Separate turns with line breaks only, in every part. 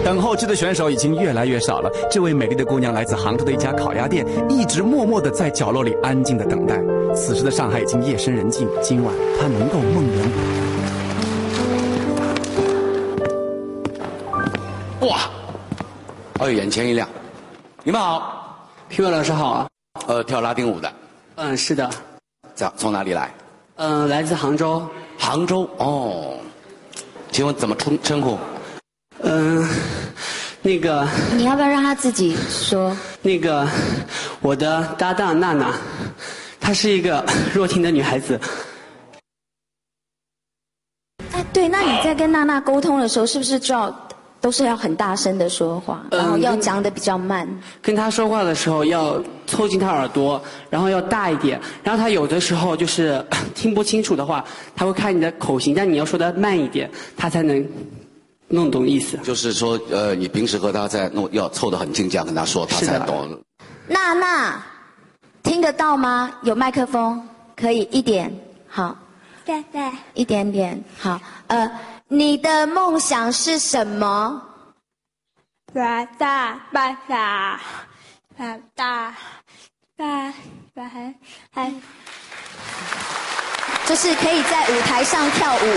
等候区的选手已经越来越少了。这位美丽的姑娘来自杭州的一家烤鸭店，一直默默地在角落里安静地等待。此时的上海已经夜深人静，今晚她能够梦圆不？哇！哎，眼前一亮。你们好，
评委老师好啊。
跳拉丁舞的。
是的。
从哪里来？
来自杭州。
杭州哦。请问怎么称呼？
那个。
你要不要让他自己说？
那个，我的搭档娜娜，她是一个弱听的女孩子。
哎，对，那你在跟娜娜沟通的时候，是不是都是要很大声的说话，然后要讲的比较慢？
跟她说话的时候要凑近她耳朵，然后要大一点。然后她有的时候就是听不清楚的话，她会看你的口型，但你要说的慢一点，她才能弄懂意思。
就是说，你平时和她在要凑得很近，这样跟她说，她才懂。
娜娜，听得到吗？有麦克风，可以一点，好。
对，
一点点，好。你的梦想是什么？就是可以在舞台上跳舞。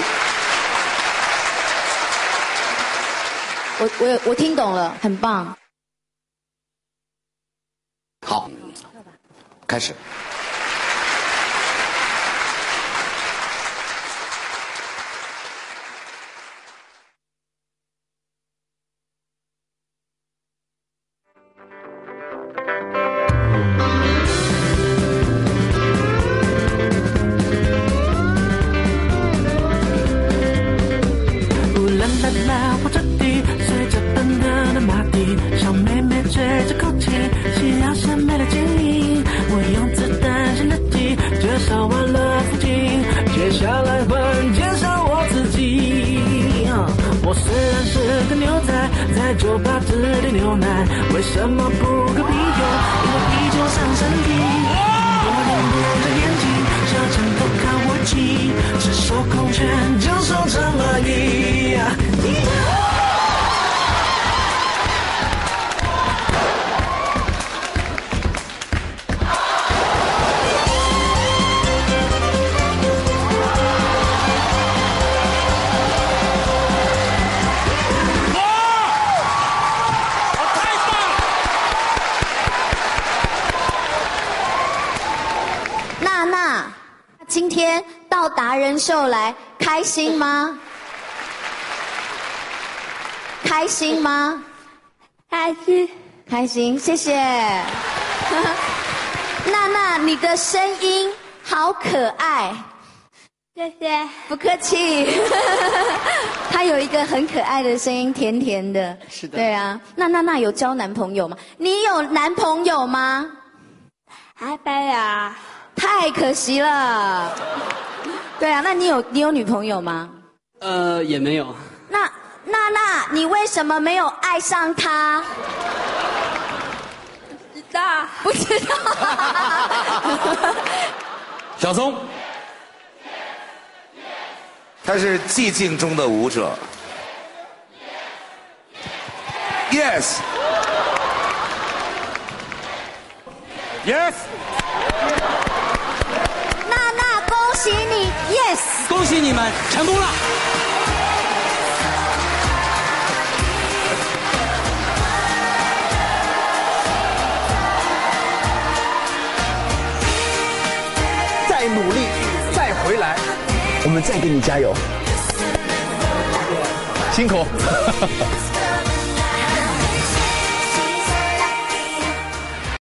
我听懂了，很棒。
好，开始。
我这地随着奔腾的马蹄，小妹妹吹着口气，夕阳下美了剪影。我用子弹写日记，介绍完了附近，接下来换介绍我自己。我虽然是个牛仔，在酒吧只点牛奶，为什么不喝啤酒？因为啤酒伤身体。多年不戴眼镜，下场都看我骑，赤手空拳将手成蚂蚁。
娜娜，今天到达人秀来，开心吗？开心吗？
开心，
开心，谢谢。娜娜，你的声音好可爱。
谢谢。
不客气。她有一个很可爱的声音，甜甜的。
是的。
对啊，那娜娜有交男朋友吗？你有男朋友吗？
还没有。
太可惜了。对啊，那你有女朋友吗？
也没有。
那娜娜，你为什么没有爱上他？
不知道。
不知道。
小松，
他是寂静中的舞者。Yes。
Yes。
娜娜，恭喜你 ，Yes。
恭喜你们成功了。
再努力，再回来，我们再给你加油，辛苦。